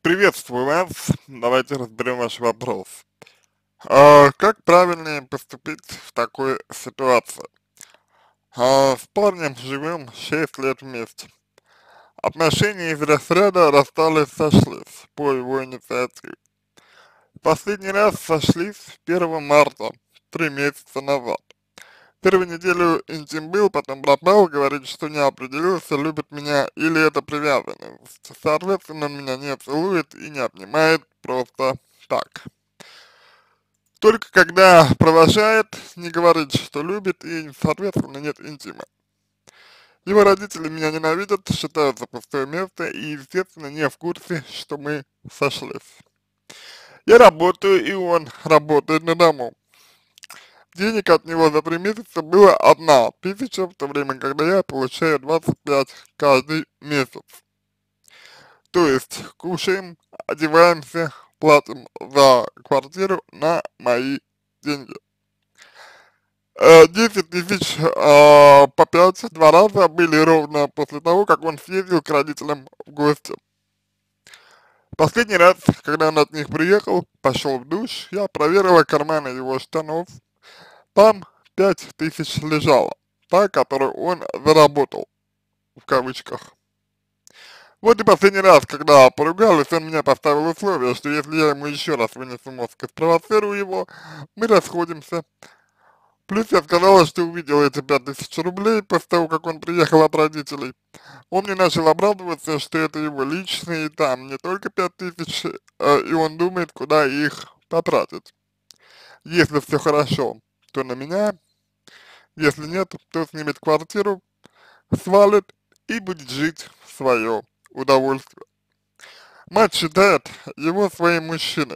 Приветствую вас. Давайте разберем ваш вопрос. Как правильнее поступить в такой ситуации? С парнем живем 6 лет вместе. Отношения из разряда расстались-сошлись по его инициативе. Последний раз сошлись 1 марта, 3 месяца назад. Первую неделю интим был, потом пропал, говорит, что не определился, любит меня или это привязанность. Соответственно, он меня не целует и не обнимает просто так. Только когда провожает, не говорит, что любит, и, соответственно, нет интима. Его родители меня ненавидят, считают за пустое место и, естественно, не в курсе, что мы сошлись. Я работаю, и он работает на дому. Денег от него за 3 месяца было 1 000, в то время, когда я получаю 25 каждый месяц. То есть кушаем, одеваемся, платим за квартиру на мои деньги. 10 000 по 5 2 раза были ровно после того, как он съездил к родителям в гости. Последний раз, когда он от них приехал, пошел в душ, я проверила карманы его штанов. Там 5000 лежало, та, которую он заработал, в кавычках. Вот и последний раз, когда поругались, он мне поставил условие, что если я ему еще раз вынесу мозг и спровоцирую его, мы расходимся. Плюс я сказала, что увидела эти 5000 рублей после того, как он приехал от родителей. Он мне начал оправдываться, что это его личные, и там не только 5000, и он думает, куда их потратить. Если все хорошо, то на меня, если нет, то снимет квартиру, свалит и будет жить в свое удовольствие. Мать считает его своим мужчиной.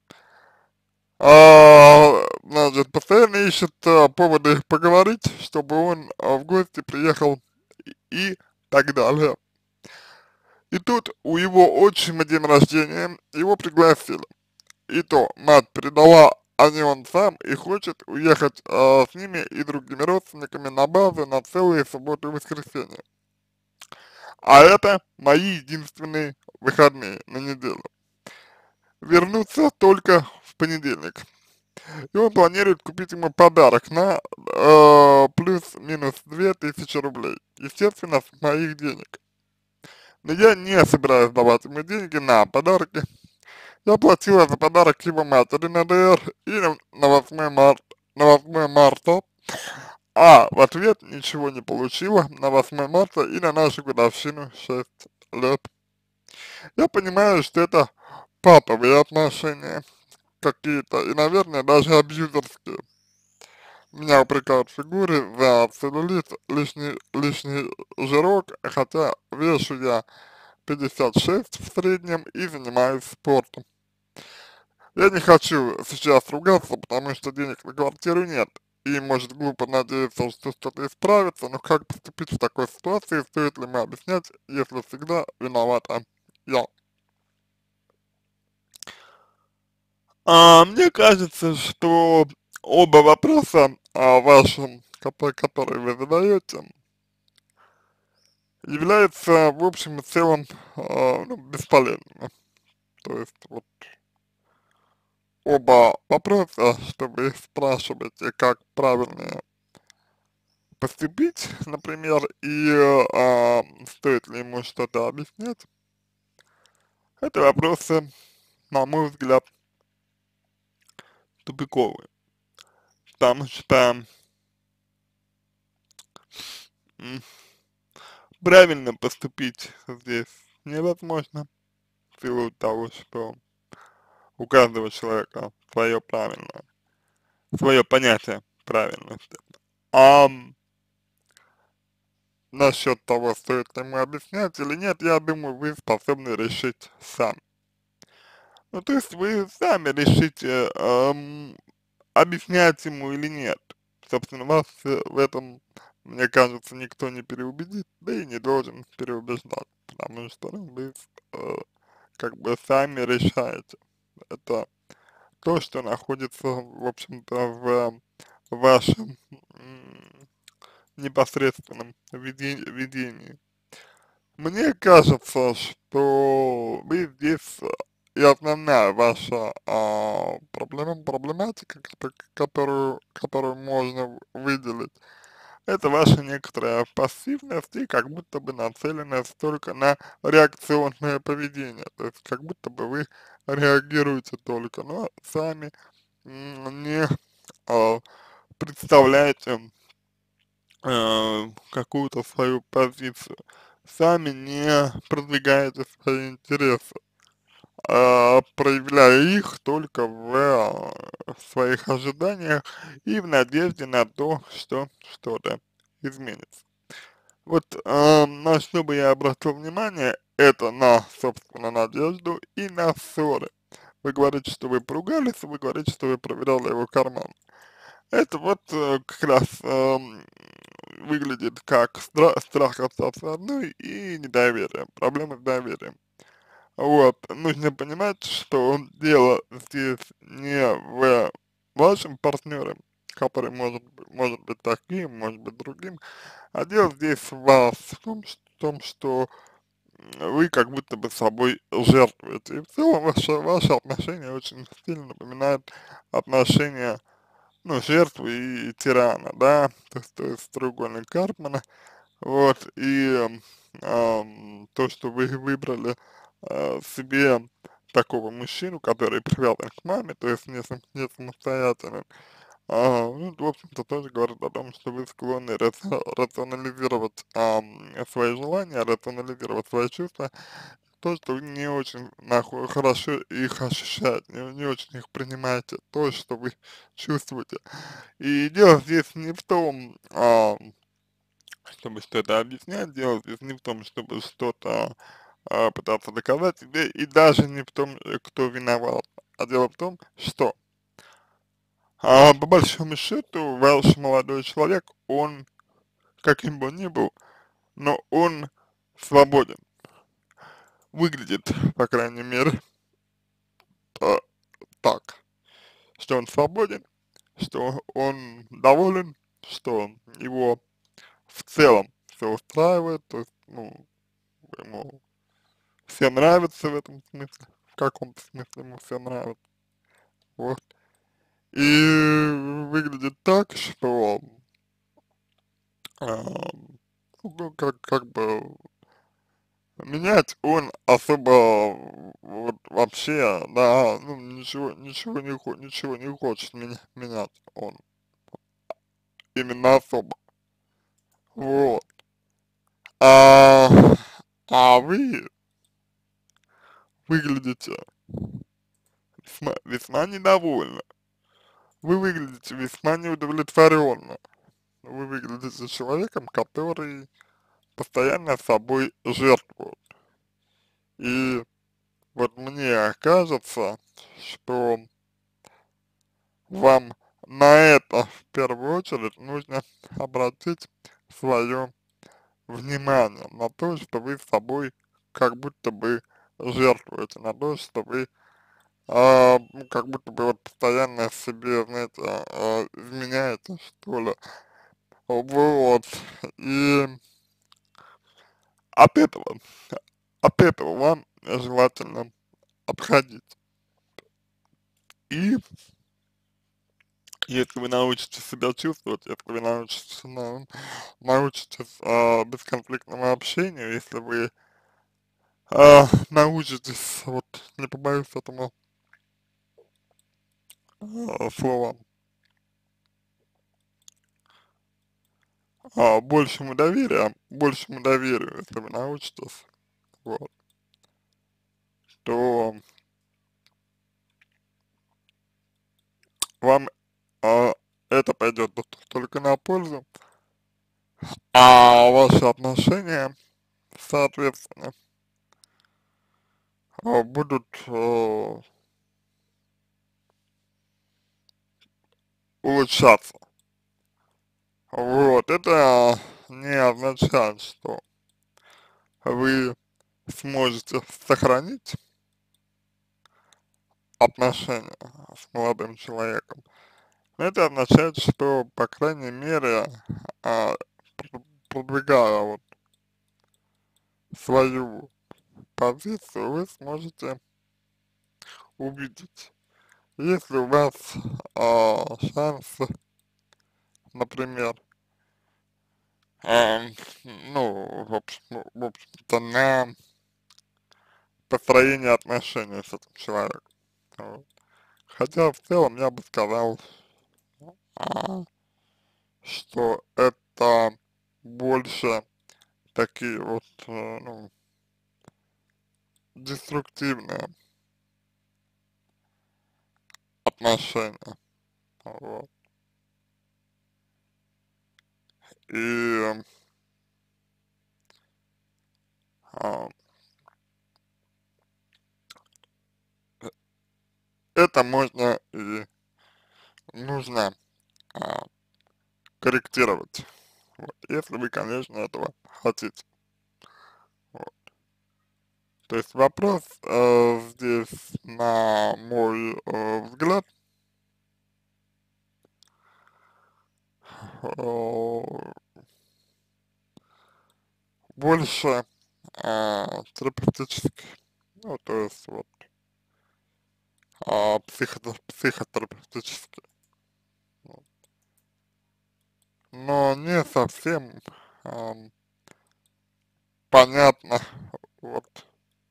Значит, постоянно ищет поводы поговорить, чтобы он в гости приехал и так далее. И тут у его отчима день рождения, его пригласили. И то мать передала, а не он сам, и хочет уехать с ними и другими родственниками на базу на целые субботы и воскресенье. А это мои единственные выходные на неделю. Вернуться только в понедельник. И он планирует купить ему подарок на плюс-минус 2000 рублей. Естественно, с моих денег. Но я не собираюсь давать ему деньги на подарки. Я платила за подарок его матери на ДР и на 8 марта, а в ответ ничего не получила на 8 марта и на нашу годовщину 6 лет. Я понимаю, что это патовые отношения какие-то и, наверное, даже абьюзерские. Меня упрекают в фигуре за целлюлит, лишний жирок, хотя вешу я 56 в среднем и занимаюсь спортом. Я не хочу сейчас ругаться, потому что денег на квартиру нет. И может глупо надеяться, что что-то исправится, но как поступить в такой ситуации, стоит ли мне объяснять, если всегда виновата я? Мне кажется, что оба вопроса вашим, которые вы задаете, являются в общем и целом ну, бесполезными. То есть вот оба вопроса, что вы спрашиваете, как правильнее поступить, например, и стоит ли ему что-то объяснять, это вопросы, на мой взгляд, тупиковые. Потому что м, правильно поступить здесь невозможно в силу того, что у каждого человека свое правильное, свое понятие правильности. А насчет того, стоит ли ему объяснять или нет, я думаю, вы способны решить сами. Ну, то есть вы сами решите, объяснять ему или нет. Собственно, вас в этом, мне кажется, никто не переубедит, да и не должен переубеждать, потому что ну, вы как бы сами решаете. Это то, что находится, в общем-то, в вашем непосредственном видении. Мне кажется, что вы здесь основная ваша проблематика, которую можно выделить, это ваша некоторая пассивность и как будто бы нацеленность только на реакционное поведение, то есть как будто бы вы реагируете только, но сами не а, представляете какую-то свою позицию, сами не продвигаете свои интересы, проявляя их только в своих ожиданиях и в надежде на то, что что-то изменится. Вот на что бы я обратил внимание, это на, собственно, надежду и на ссоры. Вы говорите, что вы поругались, вы говорите, что вы проверяли его карман. Это вот как раз выглядит как страх остаться одной и недоверие, проблемы с доверием. Вот, нужно понимать, что дело здесь не в вашем партнере, который может быть таким, может быть другим, а дело здесь в вас, в том, что вы как будто бы собой жертвуете. И в целом ваши отношения очень сильно напоминают отношения, ну, жертвы и тирана, да, то есть треугольник Карпмана, вот, и то, что вы выбрали себе такого мужчину, который привязан к маме, то есть не самостоятельный, ну, в общем-то, тоже говорит о том, что вы склонны рационализировать свои желания, рационализировать свои чувства, то, что вы не очень хорошо их ощущаете, не очень их принимаете, то, что вы чувствуете. И дело здесь не в том, чтобы что-то объяснять, дело здесь не в том, чтобы что-то пытаться доказать себе, и даже не в том, кто виноват, а дело в том, что по большому счету ваш молодой человек, он, каким бы он ни был, но он свободен, выглядит, по крайней мере, э, так, что он свободен, что он доволен, что его в целом все устраивает, то есть, ну, ему все нравится в этом смысле, в каком-то смысле ему все нравится, вот. И выглядит так, что, ну, как бы менять он особо вот вообще, да, ну, ничего не хочет менять он, именно особо, вот. А, а вы выглядите весьма недовольны, вы выглядите весьма неудовлетворенно, вы выглядите человеком, который постоянно собой жертвует. И вот мне кажется, что вам на это в первую очередь нужно обратить свое внимание, на то, что вы собой как будто бы жертвуете, на то, что вы ну, как будто бы вот постоянно себе, знаете, изменяете, что ли. Вот. И от этого, от этого вам желательно отходить. И если вы научитесь себя чувствовать, если вы научитесь бесконфликтному общению, если вы научитесь, вот не побоюсь этому слова, большему доверию, если вы научитесь, вот, то вам это пойдет только на пользу, а ваши отношения, соответственно, будут улучшаться. Вот, это не означает, что вы сможете сохранить отношения с молодым человеком. Это означает, что, по крайней мере, а, продвигая вот свою позицию, вы сможете увидеть. Если у вас шанс, например, а, ну, в общем-то, на построение отношений с этим человеком. Вот. Хотя в целом я бы сказал, а, что это больше такие вот, ну, деструктивные отношения. Вот. И а, это можно и нужно а, корректировать, вот, если вы, конечно, этого хотите. Вот. То есть вопрос здесь, на мой взгляд, э, больше терапевтический, ну, то есть вот психотерапевтический, вот. Но не совсем ам, понятно, вот,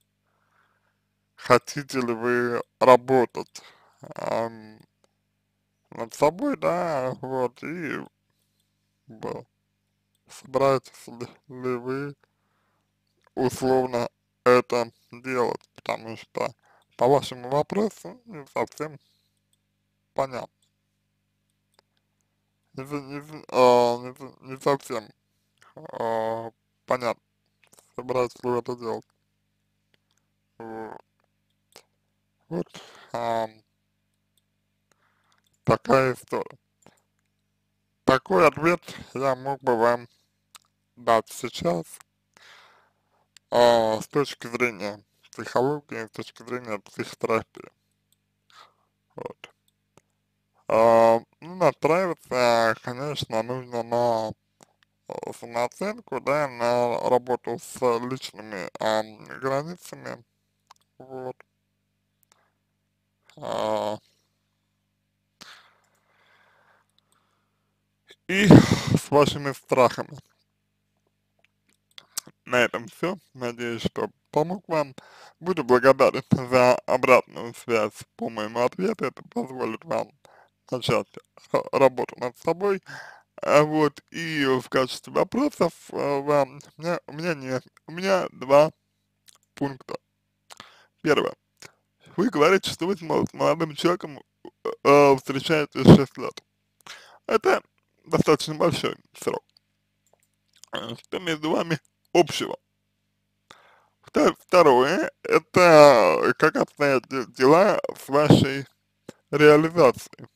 хотите ли вы работать ам, над собой, да, вот, и б- собираетесь ли вы условно это делать, потому что по вашему вопросу не совсем понятно, не совсем а, понятно, собираетесь ли вы это делать. Вот, вот такая история. Такой ответ я мог бы вам дать сейчас с точки зрения психологии, с точки зрения психотерапии. Вот. Ну, настраиваться, конечно, нужно на самооценку, да, на работу с личными границами, вот, а, и с вашими страхами. На этом все. Надеюсь, что помог вам. Буду благодарен за обратную связь по моему ответу. Это позволит вам начать работу над собой. Вот, и в качестве вопросов вам, у меня нет, у меня два пункта. Первое. Вы говорите, что вы с молодым человеком встречаетесь 6 лет. Это достаточно большой срок. Что между вами общего? Второе, это как обстоят дела с вашей реализацией.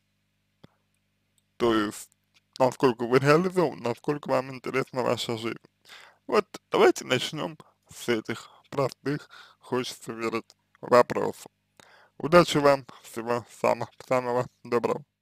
То есть, насколько вы реализованы, насколько вам интересна ваша жизнь. Вот давайте начнем с этих простых, хочется верить, вопросов. Удачи вам, всего самого доброго.